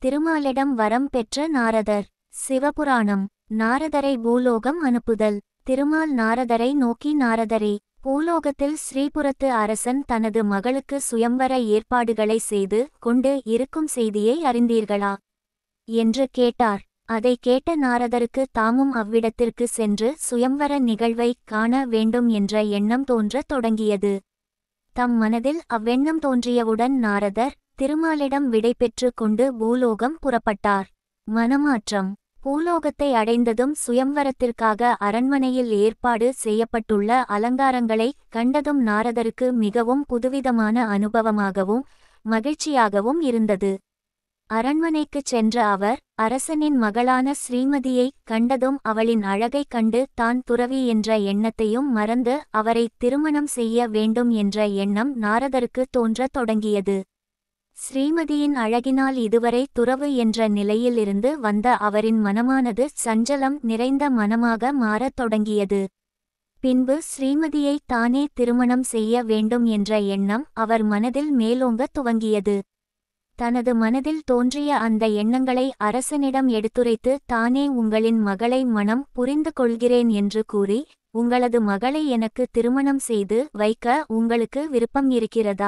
திருமாலிடம் வரம் பெற்ற நாரதர். சிவபுராணம். நாரதரை பூலோகம் அனுப்புதல். திருமால் நாரதரை நோக்கி, நாரதரே, பூலோகத்தில் ஸ்ரீபுரத்து அரசன் தனது மகளுக்கு சுயம்வர ஏற்பாடுகளை செய்து கொண்டு இருக்கும் செய்தியை அறிந்தீர்களா என்று கேட்டார். அதை கேட்ட நாரதருக்கு தாமும் அவ்விடத்திற்கு சென்று சுயம்வர நிகழ்வை காண வேண்டும் என்ற எண்ணம் தோன்றத் தொடங்கியது. தம் மனதில் அவ்வெண்ணம் தோன்றியவுடன் நாரதர் திருமாலிடம் விடை பெற்று கொண்டு பூலோகம் புறப்பட்டார். மனமாற்றம். பூலோகத்தை அடைந்ததும் சுயம்வரத்திற்காக அரண்மனையில் ஏற்பாடு செய்யப்பட்டுள்ள அலங்காரங்களை கண்டதும் நாரதருக்கு மிகவும் புதுவிதமான அனுபவமாகவும் மகிழ்ச்சியாகவும் இருந்தது. அரண்மனைக்குச் சென்ற அவர் அரசனின் மகளான ஸ்ரீமதியை கண்டதும் அவளின் அழகைக் கண்டு தான் துறவி என்ற எண்ணத்தையும் மறந்து அவரை திருமணம் செய்ய வேண்டும் என்ற எண்ணம் நாரதருக்கு தோன்றத் தொடங்கியது. ஸ்ரீமதியின் அழகினால் இதுவரை துறவு என்ற நிலையில் இருந்து வந்த அவரின் மனமானது சஞ்சலம் நிறைந்த மனமாக மாறத் தொடங்கியது. பின்பு ஸ்ரீமதியை தானே திருமணம் செய்ய வேண்டும் என்ற எண்ணம் அவர் மனதில் மேலோங்கத் துவங்கியது. தனது மனதில் தோன்றிய அந்த எண்ணங்களை அரசனிடம் எடுத்துரைத்து தானே உங்களின் மகளை மனம் புரிந்து கொள்கிறேன் என்று கூறி, உங்களது மகளை எனக்கு திருமணம் செய்து வைக்க உங்களுக்கு விருப்பம் இருக்கிறதா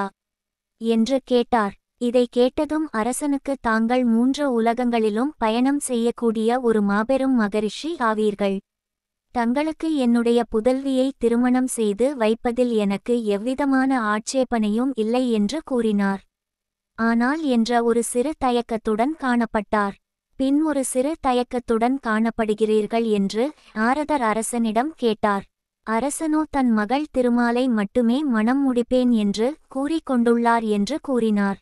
என்று கேட்டார். இதை கேட்டதும் அரசனுக்கு தாங்கள் 3 உலகங்களிலும் பயணம் செய்யக்கூடிய ஒரு மாபெரும் மகரிஷி ஆவீர்கள். தங்களுக்கு என்னுடைய புதல்வியை திருமணம் செய்து வைப்பதில் எனக்கு எவ்விதமான ஆட்சேபனையும் இல்லை என்று கூறினார். ஆனால் என்ற ஒரு சிறு தயக்கத்துடன் காணப்பட்டார். பின் ஒரு சிறு தயக்கத்துடன் காணப்படுகிறீர்கள் என்று நாரதர் அரசனிடம் கேட்டார். அரசனோ தன் மகள் திருமாலை மட்டுமே மணம் முடிப்பேன் என்று கூறிக்கொண்டுள்ளார் என்று கூறினார்.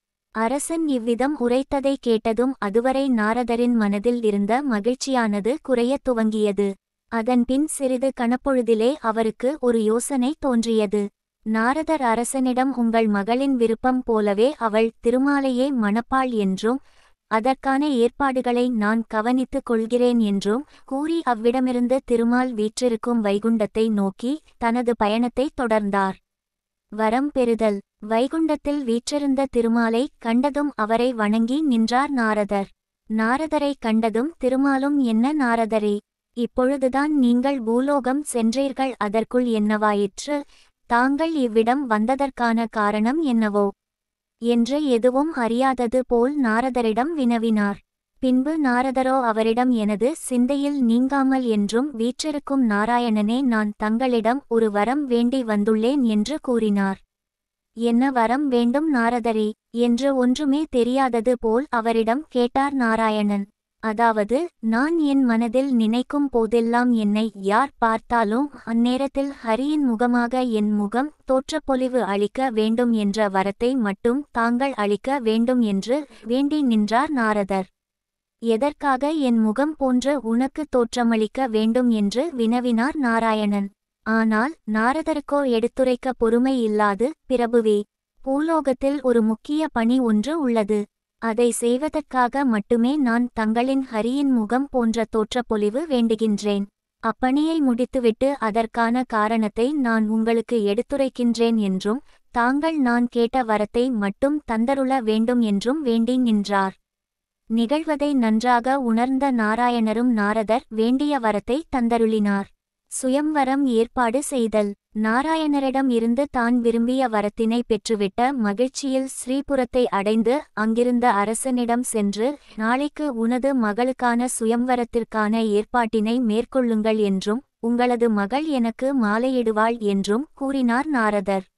அரசன் இவ்விதம் உரைத்ததை கேட்டதும் அதுவரை நாரதரின் மனதில் இருந்த மகிழ்ச்சியானது குறையத் துவங்கியது. அதன்பின் சிறிது கணப்பொழுதிலே அவருக்கு ஒரு யோசனை தோன்றியது. நாரதர் அரசனிடம் உங்கள் மகளின் விருப்பம் போலவே அவள் திருமாலையே மணப்பாள் என்றும் அதற்கான ஏற்பாடுகளை நான் கவனித்துக் கொள்கிறேன் என்றும் கூறி அவ்விடமிருந்து திருமால் வீற்றிருக்கும் வைகுண்டத்தை நோக்கி தனது பயணத்தை தொடர்ந்தார். வரம் பெறுதல். வைகுண்டத்தில் வீற்றிருந்த திருமாலை கண்டதும் அவரை வணங்கி நின்றார் நாரதர். நாரதரை கண்டதும் திருமாலும், என்ன நாரதரே, இப்பொழுதுதான் நீங்கள் பூலோகம் சென்றீர்கள், அதற்குள் என்னவாயிற்று? தாங்கள் இவ்விடம் வந்ததற்கான காரணம் என்னவோ என்று எதுவும் அறியாதது போல் நாரதரிடம் வினவினார். பின்பு நாரதரோ அவரிடம், எனது சிந்தையில் நீங்காமல் என்றும் வீற்றிருக்கும் நாராயணனே, நான் தங்களிடம் ஒரு வரம் வேண்டி வந்துள்ளேன் என்று கூறினார். என்ன வரம் வேண்டும் நாரதரே என்று ஒன்றுமே தெரியாதது போல் அவரிடம் கேட்டார் நாராயணன். அதாவது, நான் என் மனதில் நினைக்கும் போதெல்லாம் என்னை யார் பார்த்தாலும் அந்நேரத்தில் ஹரியின் முகமாக என் முகம் தோற்றப்பொலிவு அளிக்க வேண்டும் என்ற வரத்தை மட்டும் தாங்கள் அளிக்க வேண்டும் என்று வேண்டி நின்றார் நாரதர். எதற்காக என் முகம் போன்று உனக்கு தோற்றமளிக்க வேண்டும் என்று வினவினார் நாராயணன். ஆனால் நாரதருக்கோ எடுத்துரைக்க பொறுமை இல்லாது, பிரபுவே, பூலோகத்தில் ஒரு முக்கிய பணி ஒன்று உள்ளது. அதை செய்வதற்காக மட்டுமே நான் தங்களின் ஹரியின் முகம் போன்ற தோற்றப்பொலிவு வேண்டுகின்றேன். அப்பணியை முடித்துவிட்டு அதற்கான காரணத்தை நான் உங்களுக்கு எடுத்துரைக்கின்றேன் என்றும் தாங்கள் நான் கேட்ட வரத்தை மட்டும் தந்தருள வேண்டும் என்றும் வேண்டி நின்றார். நிகழ்வதை நன்றாக உணர்ந்த நாராயணரும் நாரதர் வேண்டிய வரத்தை தந்தருளினார். சுயம்வரம் ஏற்பாடு செய்தல். நாராயணரிடம் இருந்து தான் விரும்பிய வரத்தினை பெற்றுவிட்ட மகிழ்ச்சியில் ஸ்ரீபுரத்தை அடைந்து அங்கிருந்த அரசனிடம் சென்று, நாளைக்கு உனது மகளுக்கான சுயம்வரத்திற்கான ஏற்பாட்டினை மேற்கொள்ளுங்கள் என்றும் உங்களது மகள் எனக்கு மாலையிடுவாள் என்றும் கூறினார் நாரதர்.